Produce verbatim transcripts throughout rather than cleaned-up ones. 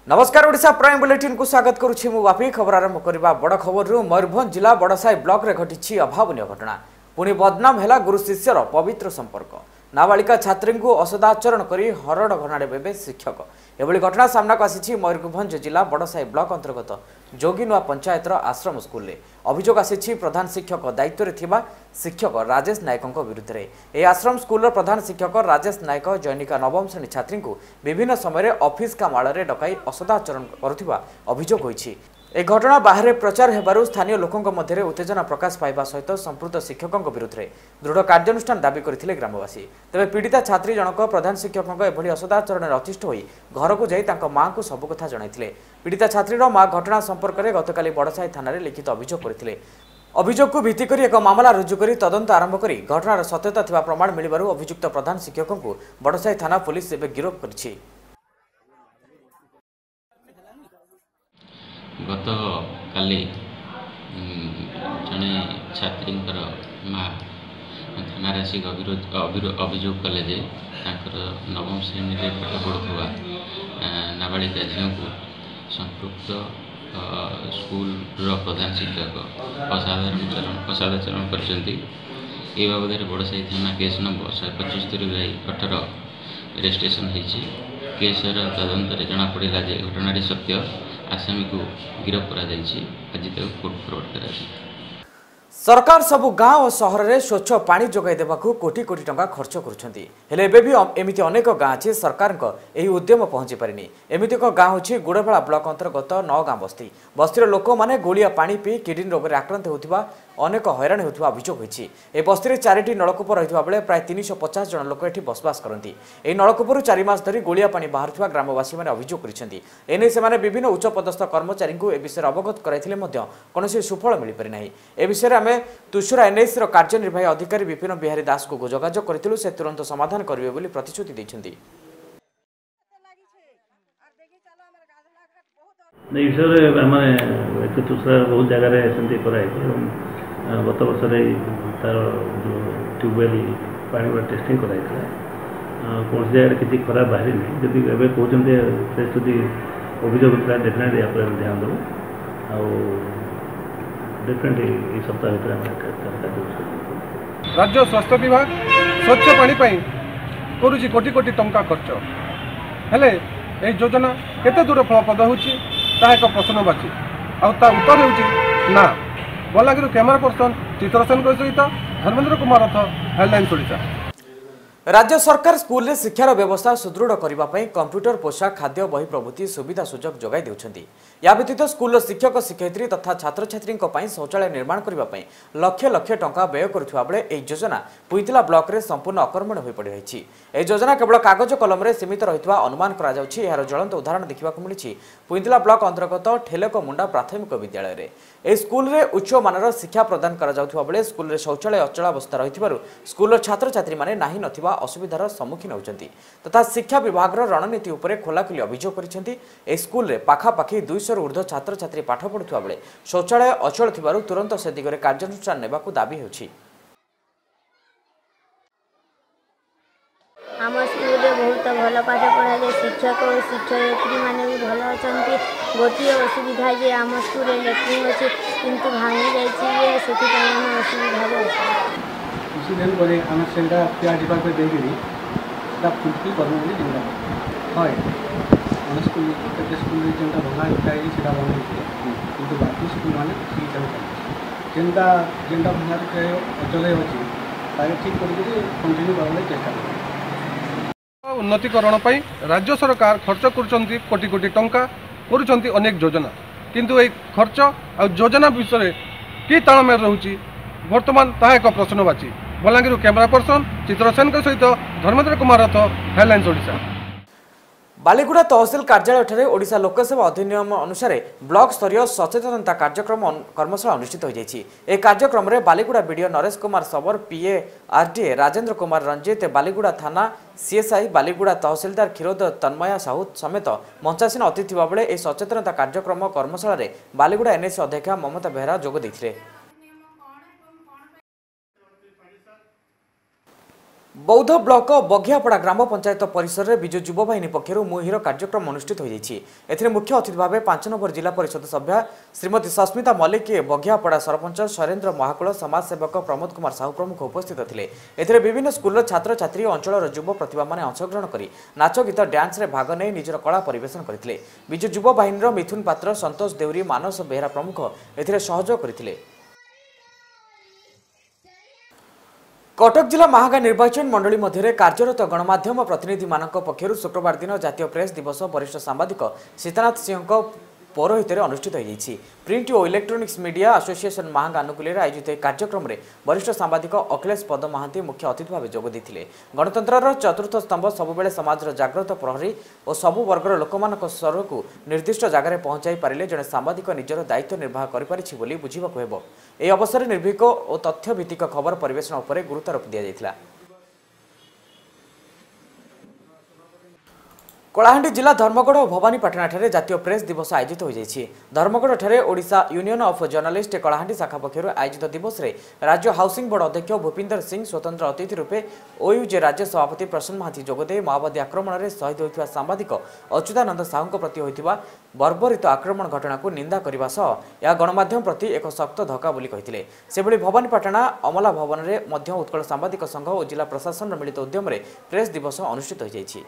नमस्कार Odisha prime bulletin को स्वागत करुछि मु वापी खबर आरंभ करबा बड़ खबर रु मयूरभंज जिला बड़साई ब्लॉक रे घटिछि अभावनीय घटना पुणी बदनाम हैला गुरु शिष्यर पवित्र संपर्क नाबालिका छात्री को असदाचरण करी हरड़ घनाड़े बेबे शिक्षक एभली घटना सामना को आसी मयूरभंज जिला बड़साई ब्लॉक अंतर्गत जोगीनुआ पंचायतर आश्रम स्कूल रे अभियोग आसी प्रधान शिक्षक दायित्व रे थिबा शिक्षक राजेश नायक विरुद्ध रे ए आश्रम स्कूल प्रधान शिक्षक राजेश नायक जैनिका नवम श्रेणी छात्री को विभिन्न समय ऑफिस कामाल डकाई असदाचरण करुथिबा अभियोग होईछि। ए घटना बाहर प्रचार हेबारु स्थानीय लोकों मध्य उत्तेजना प्रकाश पाइबा सहित संपृक्त शिक्षकों विरुद्ध में दृढ़ कार्यानुष्ठान दाबी करथिले ग्रामवासी। तेबे पीड़िता छात्री जनक प्रधान शिक्षकों एभली असदाचरण अतिष्ठ होई घर को जाई तांको मां को सब कथा जणाइथिले। पीड़िता छात्रीर मां घटना संपर्क में गतकाली बड़साई थाना रे लिखित अभियोग करथिले। अभियोग को भित्ति करी एक मामला रुजु करी तदंत आरंभ करी घटनार सत्यता थिबा प्रमाण मिलिबारु अभियुक्त प्रधान शिक्षकों को बड़साई थाना पुलिस एबे गिरफ्त करछि। गत काली जड़े छात्री माँ थाना आसिक अभियोग कले जे नवम श्रेणी में पाठ पढ़ुवा नाबालिका झील को संपृक्त स्कूल प्रधान शिक्षक असाधारण असादाचरण कर बाबद बड़साई थाना केस नंबर शहे पचस्तरी अठर रेजिस्ट्रेशन होती केसर तदंत जमापड़ा जे घटना सत्य आसामी को गिरफ्त कर कोर्ट फरवर्ड कर। सरकार सबु गाँव और सहर में स्वच्छ पानी जोगाई देवाक कोटी कोटी टंका खर्च करुछंती हेले एबे भी एमिति अनेक गाँ अच्छी सरकार यही उद्यम पहुंची पारिनी। एमिति एक गाँ होछि गुड़ेबला ब्लॉक अंतर्गत नौ गाँ बस्ती बस्तीर लोक मैंने गोलिया पानी पी किडनी रोग में आक्रांत होता अनेक हैरान होता अभियोग होती। ए बस्ती चारिटी नलकूप रही बेले प्राय तीन सौ पचास जन लोक ये बसवास करती। यह नलकूपर चार मास धरी गोलिया पानी बाहर ग्रामवासी मैंने अभियोग करछंती। एने से विभिन्न उच्चपदस्थ कर्मचारी को ए विषय अवगत कराइथिले मध्य कौनसी सुफल मिल पारि नाही। ए विषय आम तुषुरा एनएस कार्यनिर्वाही अधिकारी विपिन बिहारी दास को जोगाजोग करथिलु से तुरंत समाधान करिवे बोली प्रतिश्रुति दैछंती। बहुत जगह सेमती कराई गत वर्ष तार ट्यूबवेल पानी गुड़ा टेस्टिंग कराई कौन जगह किसी खराब बाहरी नहीं जदि एवं कहते फ्रेश जदि अभियोग होता डेफिनेटली आप ध्यान देव डेफिनेटली सप्ताह भर राज्य स्वास्थ्य विभाग स्वच्छ पानी करुच्ची कोटी कोटी टंका खर्च हेले यह योजना केते दूर फलप्रद होची एक प्रश्नवाची आउता उत्तर होची ना। बलांगीर कैमरा पर्सन चित्रसेन सहित धर्मेंद्र कुमार रथ हेडलाइन्स ओडिशा। राज्य सरकार स्कूल रे शिक्षार व्यवस्था सुदृढ़ करने कंप्यूटर पोशाक खाद्य बही प्रभृति सुविधा सुजोग जोगाई देउछंती। या व्यतीत स्कूल शिक्षक शिक्षयित्री तथा छात्र छात्री शौचालय निर्माण करने लक्ष लक्ष टंका व्यय करुवा बेले यह योजना पुईतला ब्लॉक रे संपूर्ण अकर्मण्य हो पड़ रही। यह योजना केवल कागज कलम रे सीमित रही अनुमान कर ज्वलंत उदाहरण देखा मिली पुईतला ब्लॉक अंतर्गत ठेलेक मुंडा प्राथमिक विद्यालय रे। ए स्कूल रे उच्च मानर शिक्षा प्रदान करा बेले स्कूल रे शौचालय अचलावस्था रही स्कूल छात्र छात्री माने नाही नथिबा असुविधार सम्मुखीन होती तथा शिक्षा विभाग रणनीति उपरे खोलाखोली अभियोग करछंती। ए स्कूल रे पाखापाखि दुईश रु ऊर्ध्व छात्र छात्री पाठ पढ़ुवा बेले शौचालय अचल थिबारु तुरंत से दिगरे कार्यानुष्ठान नेबाकू दाबी होछि। आम स्कूल बहुत भल पाठ पढ़ा जाए शिक्षक और शिक्षयित्री मैंने भी भल अच्छा गोटे असुविधा जे आम स्कूल लैट्रिन अच्छे किंतु भांगी जाइए से असुविधा किसी दिन पर आम से केयर डिपार्टमेंट देखिए फुलफिल करमु बोली जिंदा हाय आम स्कूल केते स्कूल जेनटा भंगा चाहिए सेटा बनै किंतु बाकी स्कूल माने ठीक चलता जेनटा जेनटा भंगा के अचले अछि ताके ठीक करके कंटिन्यू करले चेष्टा कर। उन्नतिकरण राज्य सरकार खर्च करुँच कोटी कोटी टंका करुँच अनेक योजना किंतु ये खर्च आ योजना विषय कि तालमेल रोचे बर्तमान ता एक प्रश्नवाची। बलांगीर कैमरा पर्सन चित्रसेन सहित धर्मेंद्र कुमार रथ हेडलाइन्स ओडिशा। बालीगुड़ा तहसिल कार्यालय ओडिशा लोकसेवा अधिनियम अनुसार ब्लॉक स्तरीय सचेतनता कार्यक्रम कर्मशाला अनुष्ठित हो जाएगी। एक कार्यक्रम में Baliguda BDO Naresh Kumar Sabar PA RTA Rajendra Kumar Ranjit Baliguda थाना सीएसआई बालीगुड़ा तहसिलदार क्षीरोद तन्मया साहू समेत मंचासीन अतिथि बेले यह सचेतनता कार्यक्रम कर्मशाला बालीगुड़ा एनएस अध्यक्षा ममता बेहरा जोग देथिले। बौद्ध ब्लॉक बघियापड़ा ग्राम पंचायत परिसर में विजु युवा बाहिनी पक्षर मुहिर कार्यक्रम अनुष्ठित हो जाए मुख्य अतिथि भाव पांच नंबर जिला परिषद सभ्या श्रीमती सस्मिता मल्लिक बघियापड़ा सरपंच शैलेन्द्र महाकुल समाजसेवक प्रमोद कुमार साहू प्रमुख उपस्थित थे। विभिन्न स्कूल छात्र छात्री अंचल युव प्रतिभा मैंने अंशग्रहण कर नाच गीत डांस रे भाग नहीं निजर कला परिवेशन करते। विजु युवा बाहिनी मिथुन पात्र संतोष देउरी मानस बेहरा प्रमुख एथिरे सहयोग करथिले। कटक जिला महागा निर्वाचन मंडली मध्य कार्यरत गणमाध्यम प्रतिनिधि मानक पक्षर शुक्रवार दिन जातीय प्रेस दिवस वरिष्ठ सांबादिक सीतानाथ सिंह पौरोहित अनुष्ठित हो प्रिंट और इलेक्ट्रोनिक्स मीडिया एसोसिएशन महागा आनुकूल्य आयोजित कार्यक्रम में वरिष्ठ सांबादिक अखिलेश पद महांती मुख्य अतिथि भाव जोगदे। गणतंत्र चतुर्थ स्तंभ सबुबले समाजर जागृत प्रहरी और सबु वर्गर लोक स्वर को निर्दिष्ट जगार पहुंचाई पारे जड़े सांबादिक निजर दायित्व निर्वाह कर बुझाक हेब। यह अवसर निर्भीक और तथ्यभित्तिक खबर परिवेशन उपर गुरुत्वारोप दिया। कलाहांडी जिला धर्मगढ़ और भवानीपाटना ठारे जातीय प्रेस दिवस आयोजित हो जाएगी। धर्मगढ़ ठारे Odisha union of journalist Kalahandi शाखा पक्षर आयोजित दिवस रे राज्य हाउसिंग बोर्ड अध्यक्ष भूपिंदर सिंह स्वतंत्र अतिथि रूपे ओयूजे राज्य सभापति प्रसन्न महांती जोगदे माओवादी आक्रमण में शहीद होता सांबादिक अच्युतानंद साहू प्रति होता बर्बरित आक्रमण घटना को निंदा करने सह गणमाध्यम प्रति एक शक्त धक्का बोली कहते। सेभली भवानीपाटना अमला भवन में उत्कल सांबादिक संघ और जिला प्रशासन मिलित उद्यम प्रेस दिवस अनुष्ठित हो जाएगी।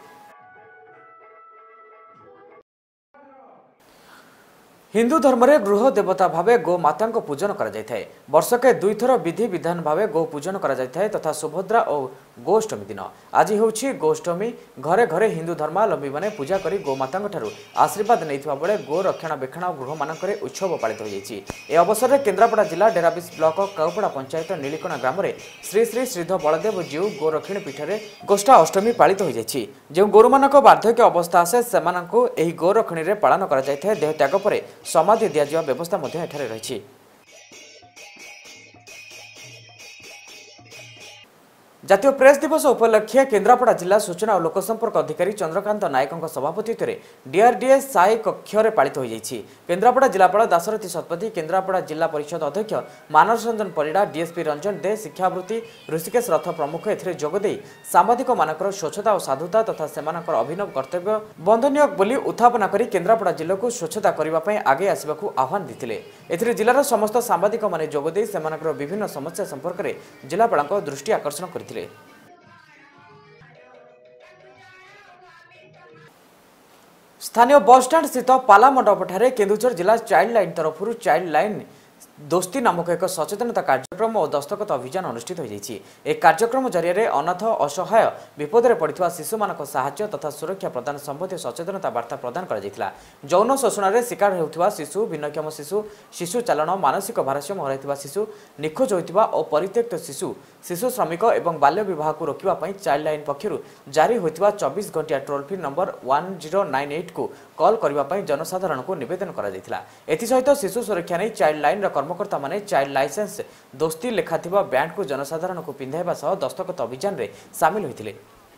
हिंदू धर्म में गृह देवता भावे गो माता पूजन करा जाय थाए। वर्षके दुई थर विधि विधान भावे गो पूजन करा जाय थाए तथा सुभद्रा और गोष्टमी दिन आज होउछि गोष्टमी। घरे घरे हिंदू धर्मावलंबी माने पूजा करी गो माता ठारू आशीर्वाद नैथिबा बेले गो रक्षणाबेक्षण गृह मानकरे उत्सव पालित हो जायछि। ए अवसर में केन्द्रापड़ा जिला डेराबिस ब्लॉक काउपड़ा पंचायत नीलिकणा ग्राम में श्री श्री श्रीध बलदेव जीव गोरक्षिणी पीठ में गोष्ठा अष्टमी पालित हो जायछि। जो गोरु मानक वार्धक्य अवस्था आसे सेमानंकु एही गोरक्षिणी रे पालन करा जाय थाए। देह त्याग परे समाधि दिया व्यवस्था मध्य एठारे रही। जातीय प्रेस दिवस उपलक्षे केन्द्रापड़ा जिला सूचना और लोकसंपर्क अधिकारी चंद्रकांत नायकों सभापतित्व में डीआरडीए साई कक्षरे पालित हो जाएगी। केन्द्रापड़ा जिलापाल दाशरथी शतपथी, केन्द्रापड़ा जिला परिषद अध्यक्ष मानस रंजन परिड़ा, डीएसपी रंजन दे, शिक्षावृत्ति ऋषिकेश रथ प्रमुख एथिरे जोगदे सांबादिक मानकर स्वच्छता और साधुता तथा सेमानकर अभिनव कर्तव्य बंधनीय बोली उत्थापना करी केन्द्रापड़ा जिला को स्वच्छता करने आगे आसवाक आह्वान देते। एथिरे जिलार समस्त सांबादिक माने जोगदे सेमानकर विभिन्न समस्या संपर्क में जिलापाल दृष्टि आकर्षण करथिले। स्थानीय बस स्टैंड स्थित पाला मंडप ठारे केन्दुझर जिला चाइल्ड लाइन तरफ चाइल्ड लाइन दोस्ती नामक एक सचेतनता कार्यक्रम और दस्तखत अभियान अनुष्ठित हो जाएगी। एक कार्यक्रम जरिए अनाथ असहाय विपद में पड़ता शिशु मानक साहाय्य तथा सुरक्षा प्रदान संबंधी सचेतनता वार्ता प्रदान करा जायतिला। यौन शोषण शिकार होता शिशु, भिन्नक्षम शिशु, शिशु चालन, मानसिक भारसाम्य हराइथिबा शिशु, निखोज होता और परित्यक्त शिशु, शिशु श्रमिक और बाल्य विवाह को रोकने चाइल्ड लाइन पक्षर जारी होता चौबीस घंटिया toll free number one zero nine eight को कॉल करने जनसाधारण को निवेदन करा जायतिला। एथिसहित शिशु सुरक्षा नहीं चाइल्ड लाइन कर्मकर्ता माने चाइल्ड लाइसेंस दोस्ती लेखाथिबा बैंड को जनसाधारण को पिंधाइबा सह दस्तखत अभियान रे शामिल होइथिले।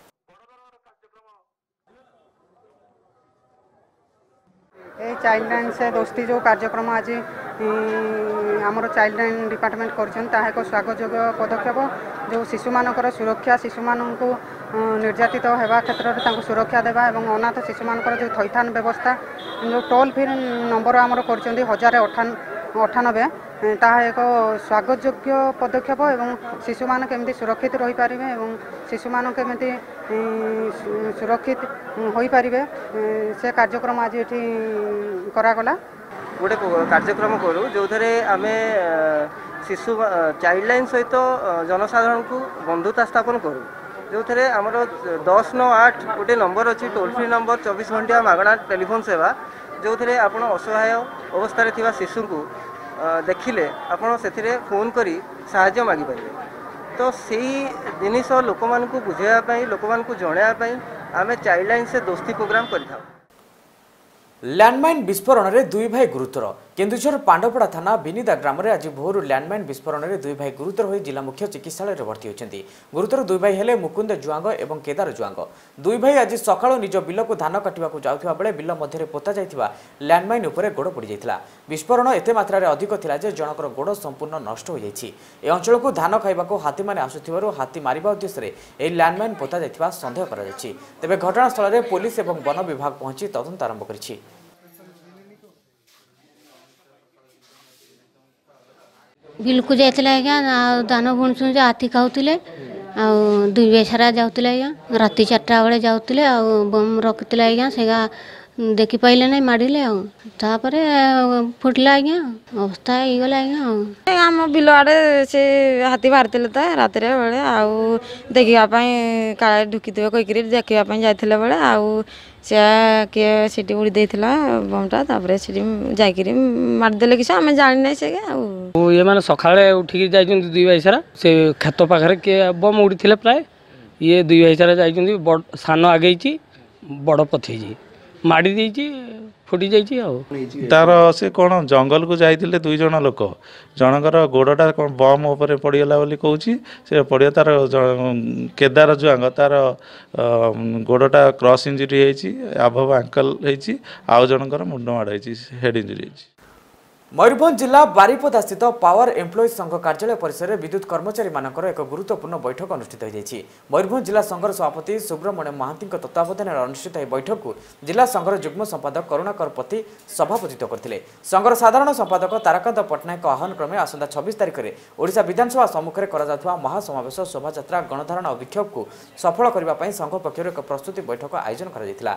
ए चाइल्ड लाइन से दोस्ती जो कार्यक्रम आज आमर चाइल्ड लाइन डिपार्टमेंट करछन ता एक स्वागतयोग्य पदक्षेप जो शिशु मानकर सुरक्षा, शिशु मानक निर्यातित होगा क्षेत्र में सुरक्षा देवा और अनाथ शिशु मानकर जो थैथान व्यवस्था जो टोल फ्री नंबर आमर कर हजार अठान अठानबे ताहा एक स्वागतयोग्य पदक्षेप एवं शिशु मान केमती सुरक्षित रही पारे और शिशु मान केमती सुरक्षित हो पारे से कार्यक्रम आज ये करागला। गोटे कार्यक्रम करूँ जो थे आम शिशु चाइल्ड लाइन सहित जनसाधारण को बंधुता स्थापन करूँ जो थे आमर दस नौ आठ गोटे नंबर अच्छी टोल फ्री नंबर चौबीस घंटिया मागणा टेलीफोन सेवा जो थे आप असहाय अवस्था थिबा शिशु को देखिले आपण से फोन करी साहाय्य मागी पारे। तो सही जिनिस लोक मान को बुझाई लोक मान को जणाई आम चाइल्ड लाइन से दोस्ती प्रोग्राम कर। लैंडमाइन विस्फोरण में दुई भाई गुरुतर केन्दुझर पांडवपड़ा थाना बिनिदा ग्राम में आज भोर लैंडमाइन विस्फोरण में दुई भाई गुरुतर हो जिला मुख्य चिकित्सालय में भर्ती होती। गुरुतर दुई भाई हेले मुकुंद जुआंग और केदार जुआंग। दुई भाई आज सकाळु निज बिल को धान काटिबा जाउथिबा बेले बिल मध्य पोता जाइथिबा लैंडमाइन उपरे गोड़ पड़ जाइथिला। विस्फोरण एते मात्रा रे अधिक थिला जे जनकर गोड़ संपूर्ण नष्ट हो जाइछि। ए अंचल को धान खाइबा को हाथी माने आसुथिबारु हाथी मारिबा उद्देश्य रे ए लैंडमाइन पोता जाइथिबा संदेह करा जाइछि। तेबे घटनास्थल रे पुलिस एवं वन विभाग पहुंची तदंत आरंभ करिछि। बिल को जाइए आज्ञा दान बुणुन हाथी खाऊले दुई बेसारा जाऊले आज्ञा राति चार्टा बेले जाऊले बम रखी आज्ञा से देखी पाइले ना मारे आपर फुटला आज्ञा अवस्था होगला आज्ञा आम बिल आड़े से हाथी बाहरी तो रात बेले आउ देखापी काले ढुकीथे कहीकि देखापी जाते बेले आउ से किए सीटी उड़ी देला बमटा तापर जाकि मारिदेले कि आम जानी ना से ये मैंने सकाଳେ उठिक जाइए दुई भाई सारा से खेत पाखे किए बम उड़ी थे प्राय ये दुई भाई सारा जाइए सान आगे बड़ पथई माड़ी देती फुटी जाइए तार से कौन जंगल को जाइए दुई जन लोक जनकर गोड़टा कौन बम उपर पड़गला बोली कहूँ से पड़िया तार केदार जुआंग तार गोड़टा क्रॉस इंजुरी होती आभव आंकल होती आउ जनकर मुंड माड़ होती हेड इंजुरी होती। मयूरभंज जिला बारिपदा स्थित पावर एम्प्लॉइज संघ कार्यालय परिसर में विद्युत कर्मचारी मानकर एक गुरुत्वपूर्ण बैठक अनुष्ठित होती। मयूरभंज जिला संघर सभापति सुब्रमण्यम महांती तत्वावधान अनुष्ठित यह बैठक को जिला संघर युग्म संपादक करुणाकर पति सभापतित्व करते। संघर साधारण संपादक ताराकांत पट्टनायक आह्वान क्रमे आसंता छब्बीस तारिख में ओडिशा विधानसभा सम्मुखें कर महासमावेश शोभायात्रा गणधारण और विक्षोभ को सफल करने संघ पक्षर एक प्रस्तुति बैठक आयोजन कर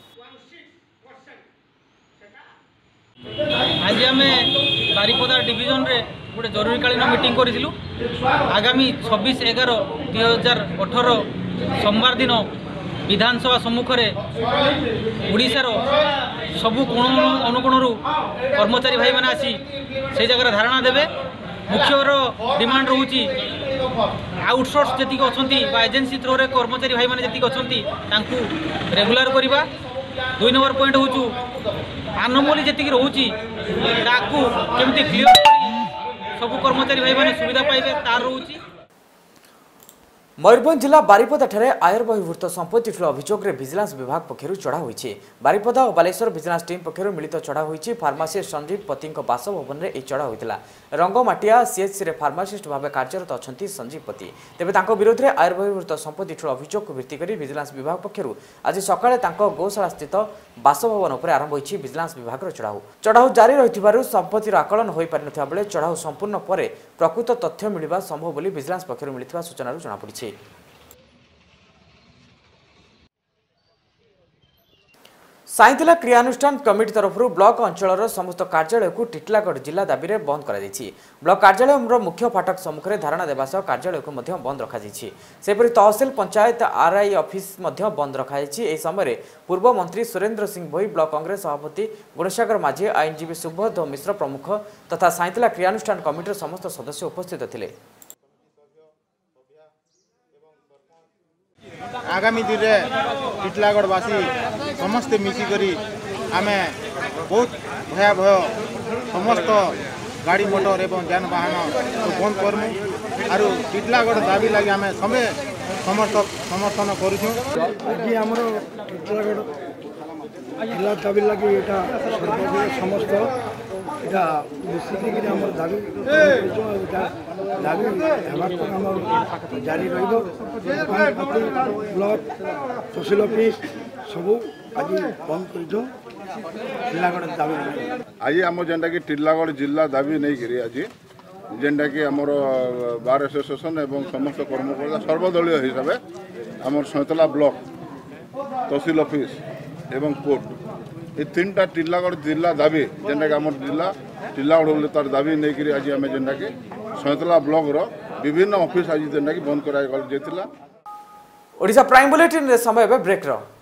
आज आम बारिपदा डिविजन रे गोटे जरूरीकालीन मीटिंग करूँ। आगामी छब्बीस एगार दुई हजार अठर सोमवार दिन विधानसभा सम्मुखें ओडिशार सबु कोण अनुकोण कर्मचारी भाई मैंने आसी से जगह धारणा देवे। मुख्यर डिमांड रोची आउटसोर्स जी अच्छा एजेन्सी थ्रो कर्मचारी भाई मैंने जी अच्छा रेगुलर करवा। दुई नंबर पॉइंट हूँ आनोमली जी रोची केमती क्लियर सब कर्मचारी भाई मैंने सुविधा पाइबे तार रोची। मयूरभंज जिला बारिपदा ठारे आयर बहिर्भूत संपत्ति ठूल अभियोग में विजिलेंस विभाग पक्षर चढ़ा होईछि। बारिपदा और बालेश्वर विजिलेंस टीम पक्षर मिलित चढ़ा होईछि। फार्मासीस्ट संजीव पति बासभवन में चढ़ा होता। रंगमाटिया सीएचसी रे फार्मासीस्ट भाव कार्यरत अच्छा संजीव पति। तेज विरोध में आयर बहिर्भूत संपत्ति ठूल अभियोग को भित्ति कर विजिलेंस विभाग पक्षर आज सकाळे गौशाला स्थित बासभवन उपर आरंभ होईछि विजिलेंस विभाग चढ़ाऊ। चढ़ाऊ जारी रही संपत्तिर आकलन हो पारि नथिबा बेले चढ़ाऊ संपूर्ण पर प्रकृत तथ्य मिलवा संभव बोली विजिलेंस पक्षर मिलिथिबा सूचना जଣାपड़ी। साइंतिला क्रियानुष्ठान कमिटी तरफ ब्लॉक अंचल समस्त कार्यालय को टिटलागढ़ जिला दाबी में बंद कर ब्लॉक कार्यालय मुख्य फाटक सम्मुखें धारणा देवा सह कार्यालय को बंद रखी। सेपरी तहसिल पंचायत आरआई ऑफिस बंद रखी। समय पूर्व मंत्री सुरेंद्र सिंह भोई ब्लॉक कांग्रेस सभापति गुणसागर माझी आईनजीवी सुबोध मिश्र प्रमुख तथा साइंतिला क्रियानुष्ठान कमिटीर समस्त सदस्य उपस्थित थे। आगामी दिन में टिटलागढ़वासी समस्ते मिसिकरी आमे बहुत भयावह समस्त गाड़ी मोटर एवं जानवाहन बंद करमु आर टिटलागढ़ दाबी लगे आम सबे समर्थक समर्थन करूँ। आज आम टिटलागढ़ जिला दाबी लगे यहाँ समस्त यहाँ मिसिक आम दाबी दाबी जारी ब्लॉक तहसिल ऑफिस सब आज बंद कर दाबी आज आम जेनटा कि टिटलागढ़ जिला दाबी नहीं करी आज जेनटा कि आमर बार एसोसिएशन एवं समस्त कर्मकर्ता सर्वदलीय हिसाब से आम सैंतला ब्लॉक तहसिल ऑफिस एवं कोर्ट ये तीन टा टिटलागढ़ जिला दाबी जेनटा कि आम जिला टिटलागढ़ बोले तार दाबी नहीं करी आज आम जेनटा कि सैंतला ब्लॉक रो विभिन्न ऑफिस आज जेनटा कि बंद कराई ओडिशा प्राइम बुलेटिन समय ब्रेक रो।